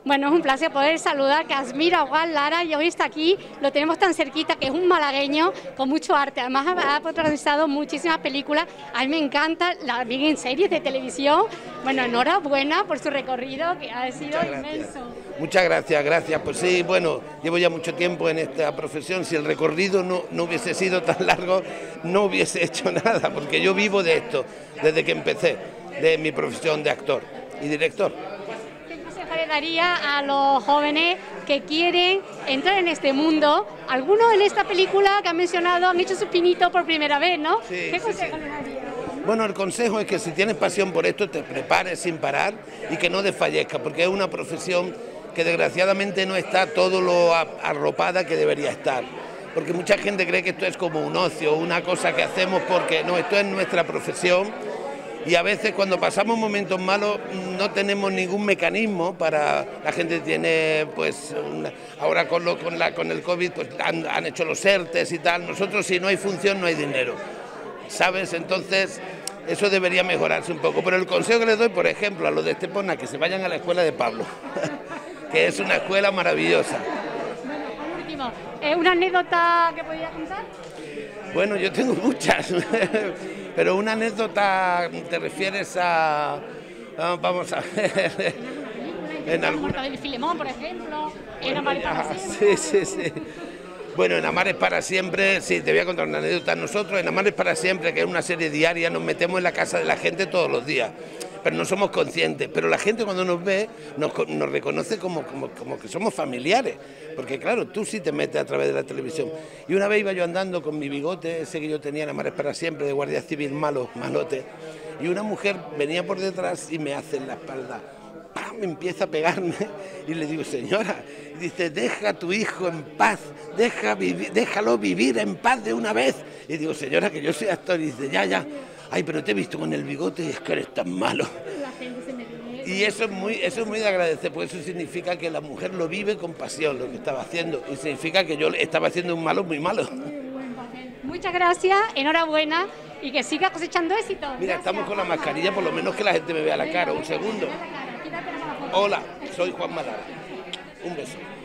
Bueno, es un placer poder saludar que admiro a Juan Lara y hoy está aquí, lo tenemos tan cerquita, que es un malagueño con mucho arte. Además ha protagonizado muchísimas películas, a mí me encanta, la vi en series de televisión. Bueno, enhorabuena por su recorrido, que ha sido inmenso. Muchas gracias, gracias. Pues sí, bueno, llevo ya mucho tiempo en esta profesión. Si el recorrido no hubiese sido tan largo, no hubiese hecho nada, porque yo vivo de esto, desde que empecé, de mi profesión de actor y director. ¿Qué consejo le daría a los jóvenes que quieren entrar en este mundo? Algunos en esta película que han mencionado han hecho su pinito por primera vez, ¿no? Sí, ¿Qué consejo le daría? Bueno, el consejo es que si tienes pasión por esto, te prepares sin parar y que no desfallezcas, porque es una profesión que desgraciadamente no está todo lo arropada que debería estar. Porque mucha gente cree que esto es como un ocio, una cosa que hacemos porque no, esto es nuestra profesión. Y a veces cuando pasamos momentos malos no tenemos ningún mecanismo para... La gente tiene, pues, ahora con el COVID pues, han hecho los ERTES y tal. Nosotros si no hay función no hay dinero, ¿sabes? Entonces eso debería mejorarse un poco. Pero el consejo que les doy, por ejemplo, a los de Estepona, que se vayan a la escuela de Pablo, que es una escuela maravillosa. Bueno, por último, ¿una anécdota que podría contar? Bueno, yo tengo muchas, pero una anécdota, ¿te refieres a...? Vamos a ver... ¿En alguna del Filemón, por ejemplo? ¿En Amar para siempre? Sí. Bueno, en Amar es para siempre, sí, te voy a contar una anécdota. Nosotros en Amar es para siempre, que es una serie diaria, nos metemos en la casa de la gente todos los días, pero no somos conscientes. Pero la gente cuando nos ve nos reconoce como que somos familiares, porque claro, tú sí te metes a través de la televisión. Y una vez iba yo andando con mi bigote, ese que yo tenía en Amar es para siempre, de guardia civil malote, y una mujer venía por detrás y me hace en la espalda. ¡Pam! Me empieza a pegarme y le digo, señora, dice, deja a tu hijo en paz, déjalo vivir en paz de una vez. Y digo, señora, que yo soy actor. Y dice, ya, ay, pero te he visto con el bigote y es que eres tan malo. Y eso es muy de agradecer, porque eso significa que la mujer lo vive con pasión, lo que estaba haciendo, y significa que yo estaba haciendo un malo muy malo. Muchas gracias, enhorabuena y que siga cosechando éxito. Mira, estamos con la mascarilla, por lo menos que la gente me vea la cara. Un segundo. Hola, soy Juan Lara. Un beso.